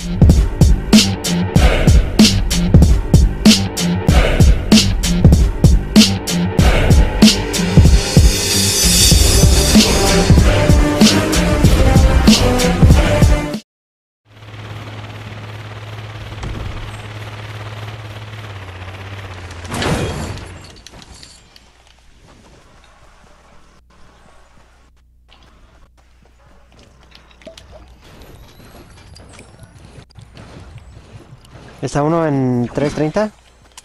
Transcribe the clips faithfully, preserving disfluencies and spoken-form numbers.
¿Está uno en tres treinta?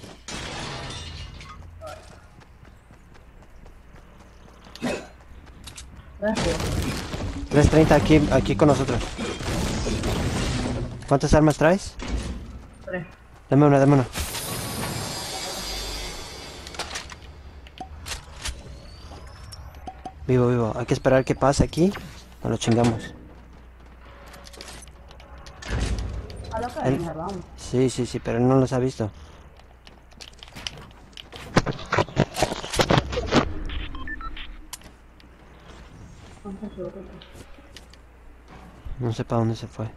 tres treinta aquí, aquí con nosotros. ¿Cuántas armas traes? Tres. Dame una, dame una. Vivo, vivo. Hay que esperar que pase aquí. Nos lo chingamos. A lo que Él... venga, vamos. Sí, sí, sí, pero él no los ha visto. No sé para dónde se fue.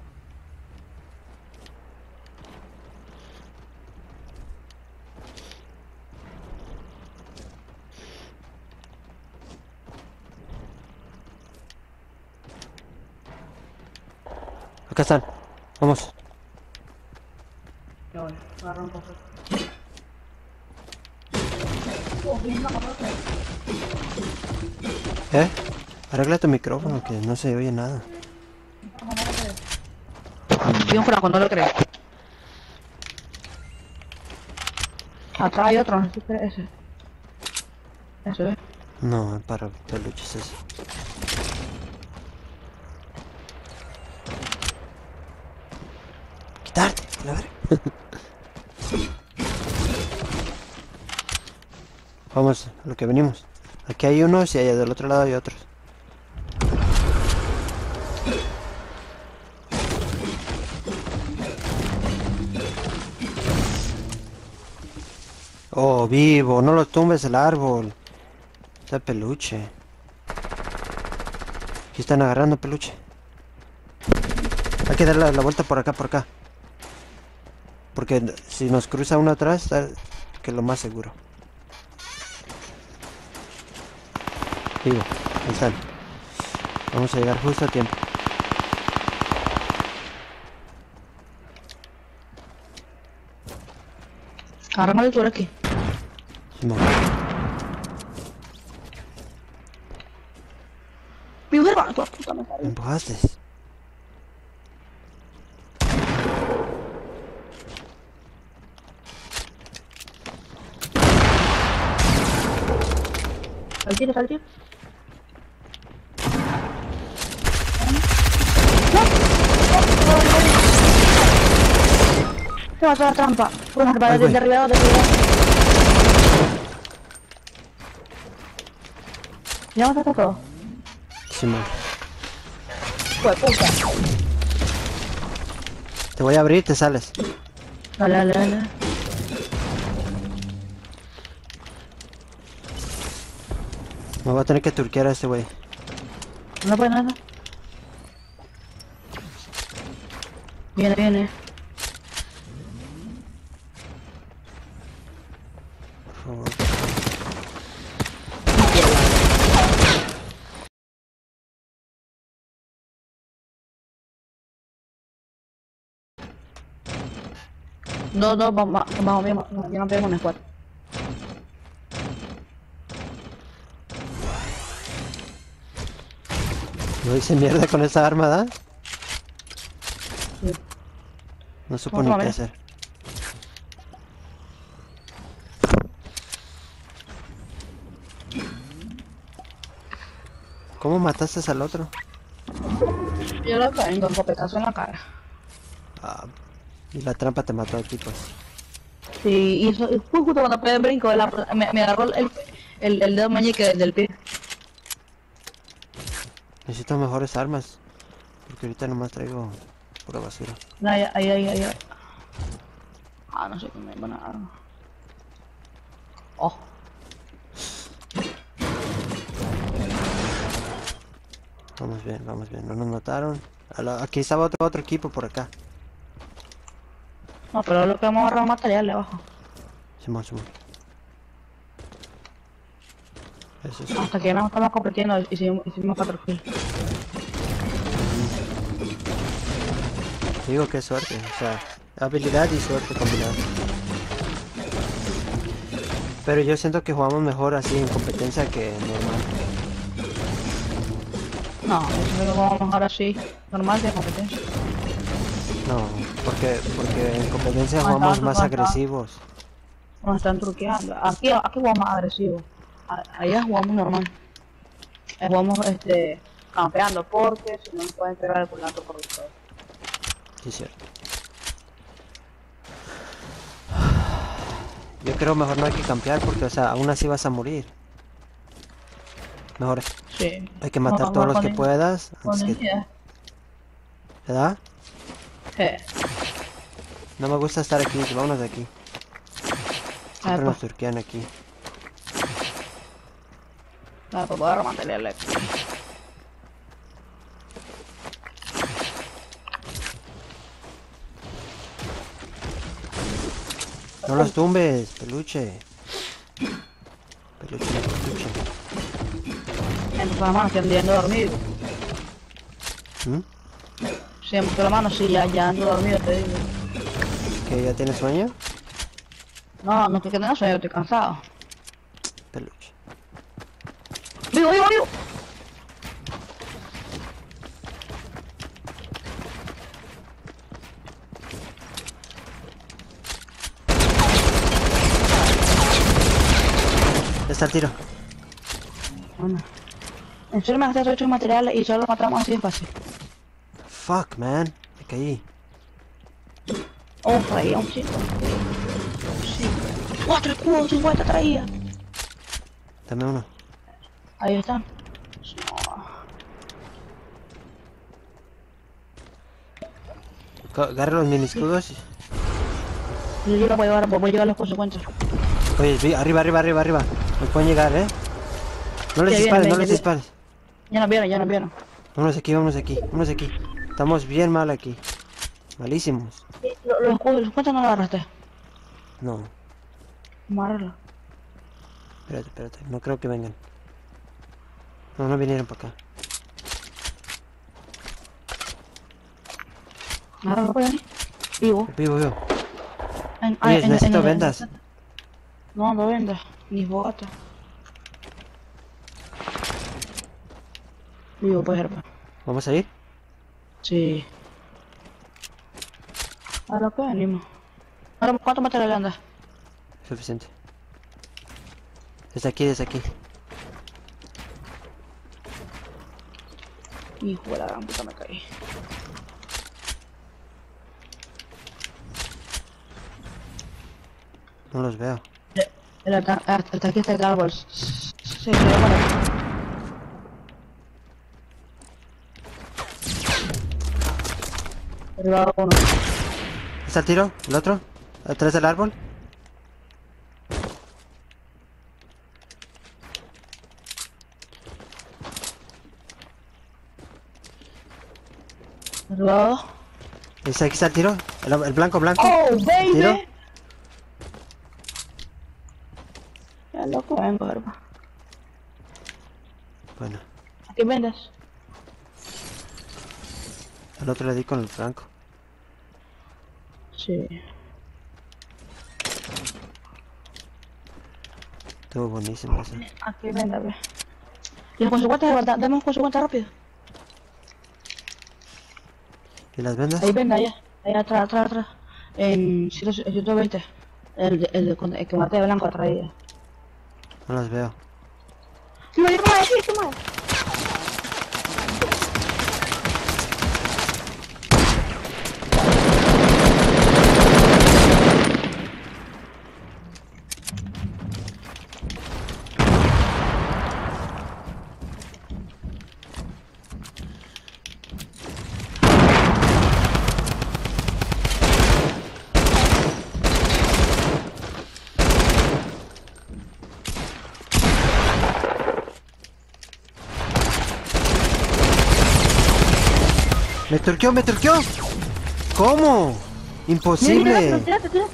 Acá están. Vamos. Ya voy, agarra un poco. ¿Eh? Arregla tu micrófono que no se oye nada. Vi un franco, no lo creo. Atrás hay otro, no sé si es ese. Eso es. No, para peluches eso. Quitarte, a ver. Vamos a lo que venimos. Aquí hay unos y allá del otro lado hay otros. Oh, vivo, no lo tumbes el árbol. Está peluche. Aquí están agarrando peluche. Hay que darle la, la vuelta por acá, por acá. Porque si nos cruza uno atrás, está que es lo más seguro. Vivo, ahí están. Vamos a llegar justo a tiempo. Agárrame por aquí. Simón. Mi mujer va, puta me ¿Me empujaste? Al tiro, al tiro. Se va a hacer trampa. Bueno, que para Ay, güey. derribado, derribado. ¿Ya vamos a hacer todo? Simón. Pues puta. Te voy a abrir, te sales. Dale, dale, dale. Me voy a tener que turquear a este güey. No puede nada. Viene, viene. Por favor. No, no, vamos, vamos, vamos, ya no pegamos en el squad. No hice mierda con esa arma, ¿da? Sí. No supo Vamos ni a qué ver. hacer. ¿Cómo mataste al otro? Yo lo caí con copetazo en la cara. Ah, y la trampa te mató aquí, pues. Sí, y eso fue justo cuando pegué el brinco, la, me, me agarró el, el, el dedo meñique del pie. Necesito mejores armas. Porque ahorita nomás traigo pura basura. Ahí, ahí, ahí, ahí. Ah, no sé qué me van a dar. Oh. Vamos bien, vamos bien. No nos notaron. A la- Aquí estaba otro, otro equipo por acá. No, pero lo que vamos a agarrar material de abajo. Simón, Simón. Eso sí. Hasta que no estamos compitiendo y hicimos, hicimos cuatro kills. Digo que es suerte, o sea, habilidad y suerte combinada. Pero yo siento que jugamos mejor así en competencia que normal. No, yo creo que vamos a jugar así, normal de competencia. No, porque, porque en competencia Ah, jugamos está, más está, agresivos. Nos están truqueando. Aquí, aquí jugamos más agresivo. A- Allá jugamos normal. Eh, Jugamos este, campeando porque si no nos pueden pegar el culante por el todo. Sí, cierto. Yo creo mejor no hay que campear porque, o sea, aún así vas a morir. Mejor Sí. hay que matar No, todos no, los que con- puedas con antes que... energía. ¿Verdad? Eh, No me gusta estar aquí, vámonos de aquí. Siempre Ah, nos pues. turquean aquí. Ah, pues voy a remantenerle. No los tumbes, peluche. Peluche, peluche. En la mano, estoy ando dormido. ¿Mm? Siempre la mano, sí, ya, ya ando dormido, te digo. ¿Que ya tienes sueño? No, no estoy que tenga sueño, estoy cansado. Peluche. ¡Vivo, vivo, vivo! Ya está el tiro. Bueno. En serio me gasté ocho materiales y solo matamos así de fácil. Fuck, man. Me caí. Oh, traía un chico. Sí. Cuatro escudos, cincuenta traía. Dame uno. Ahí está. Co- Agarra los mini escudos. Yo, yo lo voy a llevar, voy a llevar las consecuencias. Oye, vi- arriba, arriba, arriba, arriba. Nos pueden llegar, eh. No les Ya dispares, viene, no ya les viene. dispares. Ya nos vieron, ya nos vieron. Vámonos aquí, vámonos aquí, vámonos aquí. Estamos bien mal aquí. Malísimos. Los lo escudos, los cuentas no lo agarraste. No, Amarrarlo. espérate, espérate. No creo que vengan. No, no vinieron para acá. Amarrarlo por ahí. Vivo. Vivo, vivo. En, Oye, en- en- necesito en- vendas. No, no vendas. Ni botas. Vivo, pues, hermano. ¿Vamos a ir? Sí. A lo que venimos. Ahora, ¿cuánto material andas? Suficiente. Desde aquí, desde aquí. Hijo de la gran puta, me caí. No los veo. El ata- hasta aquí está el árbol. Sí, se ve por aquí. Derribado uno. ¿Está el tiro? ¿El otro? ¿Atrás del árbol? Derribado. ¿Ese aquí está el tiro? ¿El, el blanco, blanco? ¡Oh, ¿El tiro? baby! Ya loco vengo, hermano. Bueno, ¿A qué vendes? al otro le di con el blanco. Sí. Estuvo buenísimo ese. ¿A qué vendes, ve? ¿Y los consecuentes de verdad? Dame un consecuente rápido. ¿Y las vendas? Ahí vende, allá. Ahí atrás, atrás, atrás. En ciento veinte. El, de- el, de- el que maté de blanco atrás de ella. No las veo. ¡Sí, me llama! ¡Sí, sí, madre! ¡Me turqueó, me turqueó! ¿Cómo? ¡Imposible! Mira, mira, tírate, tírate.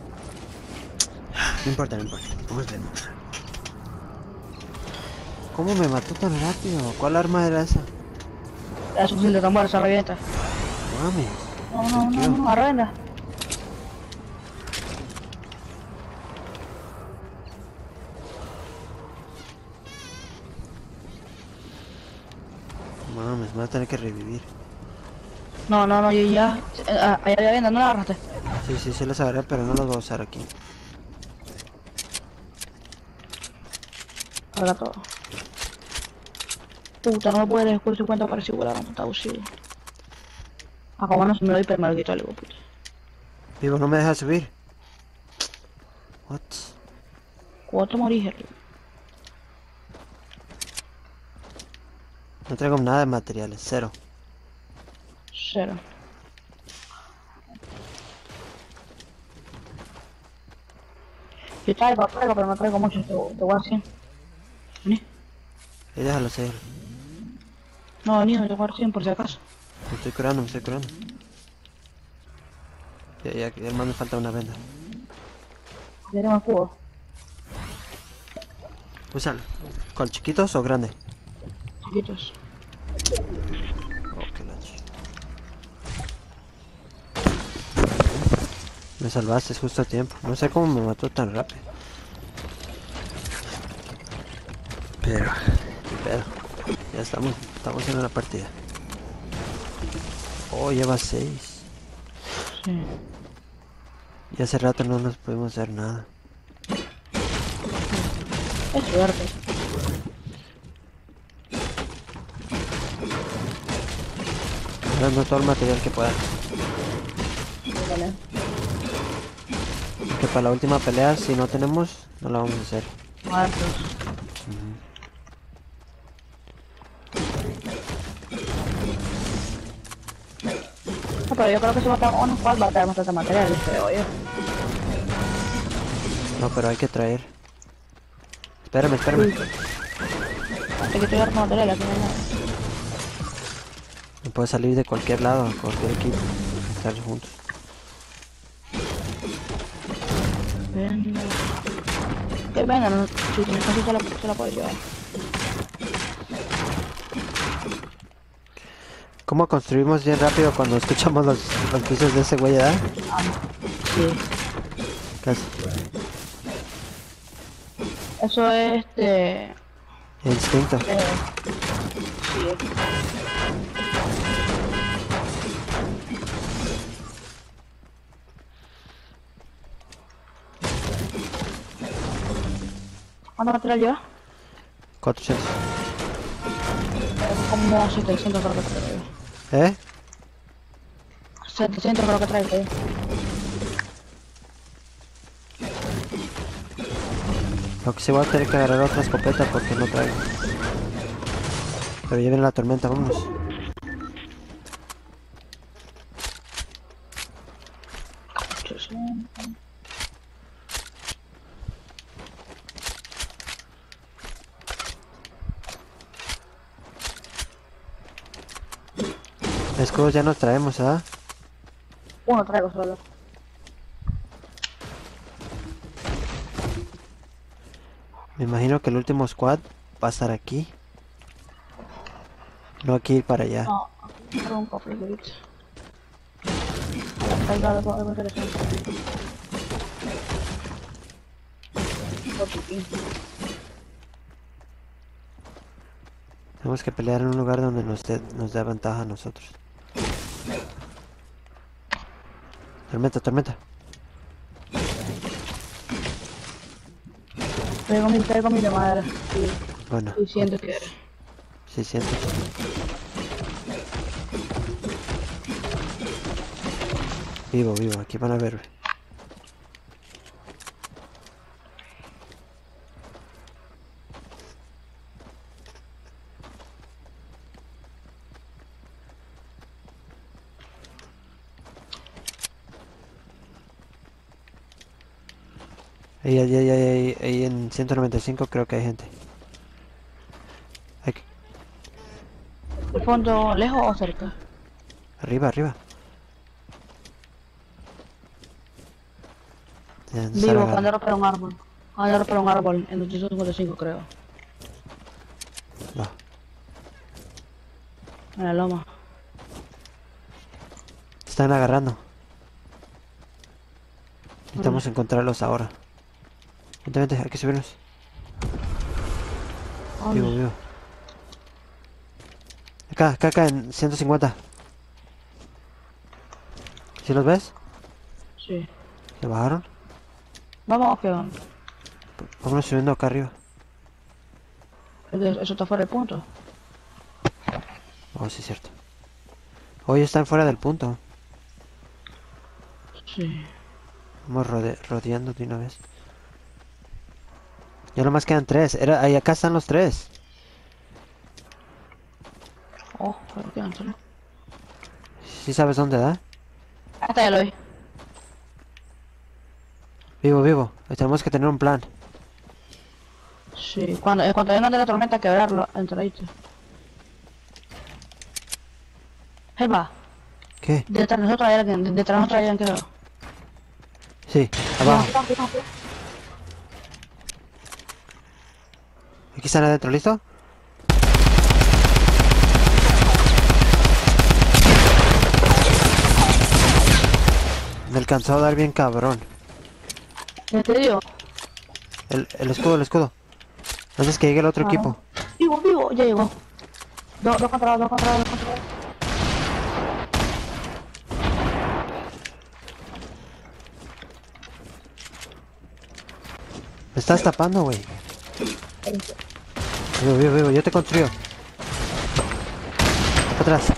No importa, no importa. Vamos a ver. ¿Cómo me mató tan rápido? ¿Cuál arma era esa? Es suficiente tambor, se revienta. Mami. No, no, no, no, arrenda. Mames, me voy a tener que revivir. No, no, no, yo ya. Eh, ah, allá había vienda, no la agarraste. Sí, sí, sí los agarré, pero no los voy a usar aquí. Carga todo. Puta, no me puedes descubrir su cuenta para asegurar, no está abusivo. Acá bueno, se me lo doy, pero me lo quito algo, puta. Vivo, no me deja subir. What? Cuatro morís, No traigo nada de materiales, cero. cero. Yo traigo, traigo, pero no traigo mucho, te, te voy a cien. Vení. Y déjalo, déjalo. No, vení, te voy a dar cien por si acaso. Me estoy curando, me estoy curando. Ya, ya, ya más me falta una venda. Tenemos el cubo. Úsalo. ¿Con chiquitos o grande? Chiquitos. Oh, qué lache. Me salvaste justo a tiempo. No sé cómo me mató tan rápido. Pero, pero, ya estamos, estamos en una partida. Oh, lleva seis. Sí. Y hace rato no nos pudimos hacer nada. Es suerte. Dando todo el material que pueda. Vale. Que para la última pelea, si no tenemos, no la vamos a hacer. Muertos. No, pero yo creo que si matamos unos cual va a traer bastante material, creo yo. No, pero hay que traer. Espérame, espérame. Hay que traer material, aquí no hay nada. Me puede salir de cualquier lado, cualquier equipo. Estar juntos. Venga. Que venga, no, si tienes casi se la, se la puedes llevar. ¿Cómo construimos bien rápido cuando escuchamos los, los pisos de ese güey, ¿verdad? Ah, sí. Casi. Eso es este. Instinto. Eh, sí. ¿Cuánto material lleva? cuatrocientos. Como setecientos creo que traigo. ¿Eh? setecientos creo que traigo. Lo que sí voy a tener que agarrar otra escopeta porque no traigo. Pero ya viene la tormenta, vámonos. Escudos ya nos traemos, ¿ah? Uno traigo solo. Me imagino que el último squad va a estar aquí. No aquí para allá. No, traigo un cofre, ahorita. Ahí va algo algo interesante. Botiquín. Tenemos que pelear en un lugar donde nos dé nos dé ventaja a nosotros. Tormenta, tormenta. Traigo mi, traigo mi de madera. Sí, Bueno, y siento que... seiscientos. Vivo, vivo, aquí van a ver. Ahí, ahí, ahí, ahí, ahí en ciento noventa y cinco creo que hay gente. Hay que- ¿El fondo lejos o cerca? Arriba, arriba. Ya, no Vivo, salga. cuando era para un árbol. Cuando era para un árbol, en doscientos cincuenta y cinco creo. Va. En la loma. Están agarrando. Necesitamos encontrarlos ahora. Vente, vente, hay que subirnos. ¿Dónde? Vivo, vivo. Acá, acá, acá, en ciento cincuenta. ¿Sí los ves? Sí. ¿Se bajaron? Vamos, que Vámonos subiendo acá arriba. eso está fuera del punto. Oh, sí, es cierto. Hoy están fuera del punto. Sí. Vamos rode rodeando de una vez. Ya nomás quedan tres. Era, ahí acá están los tres. Oh, pero qué ancho, ¿no? ¿Sí sabes dónde da? Hasta ya lo vi. Vivo, vivo. Tenemos que tener un plan. Sí, cuando, eh, cuando vengan de la tormenta quebrarlo, entradito. Eva, ¿Qué? detrás de nosotros hay alguien, de- detrás de nosotros hay alguien quebrado. Sí, abajo. Cuidado, cuidado, cuidado. Aquí están adentro, ¿listo? Me alcanzó a dar bien cabrón. Ya te digo. El, el escudo, el escudo. Antes que llegue el otro Ah, equipo. Vivo, vivo, ya llegó. Dos, dos contra dos, dos contra dos, dos contra dos. Me estás tapando, güey. Vivo, vivo, vivo. Yo te construyo. Atrás.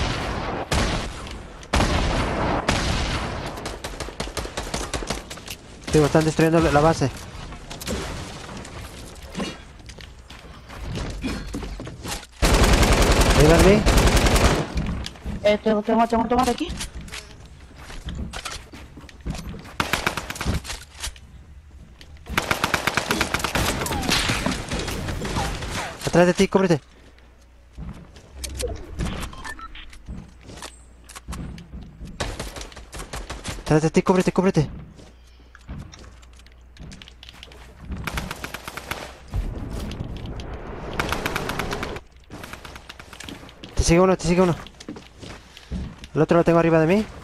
Vivo, están destruyendo la base. Ayúdame. Eh, tengo, tengo, tengo un tomate aquí. Atrás de ti, cúbrete. Atrás de ti, cúbrete, cúbrete. Te sigue uno, te sigue uno. El otro lo tengo arriba de mí.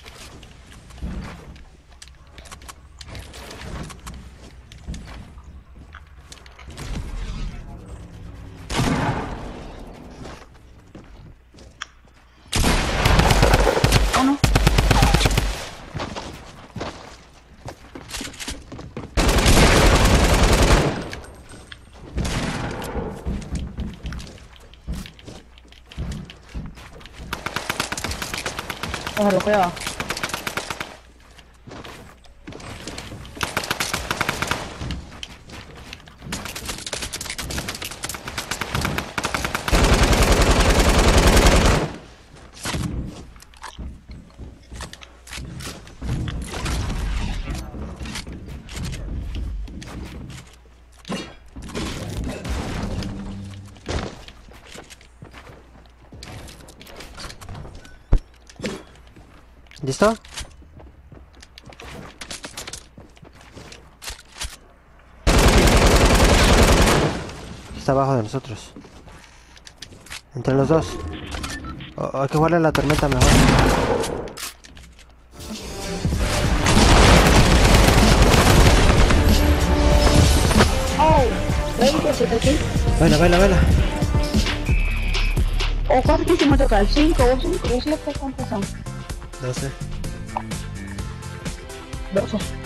Uno. Déjalo, cuidado. ¿Listo? Está abajo de nosotros. Entre los dos. O- o hay que jugarle a la tormenta mejor. Oh, veinte, siete aquí. Baila, baila, baila. O cuántos que hicimos tocar, cinco o cinco o siete, ¿cuántos son? doce. doce.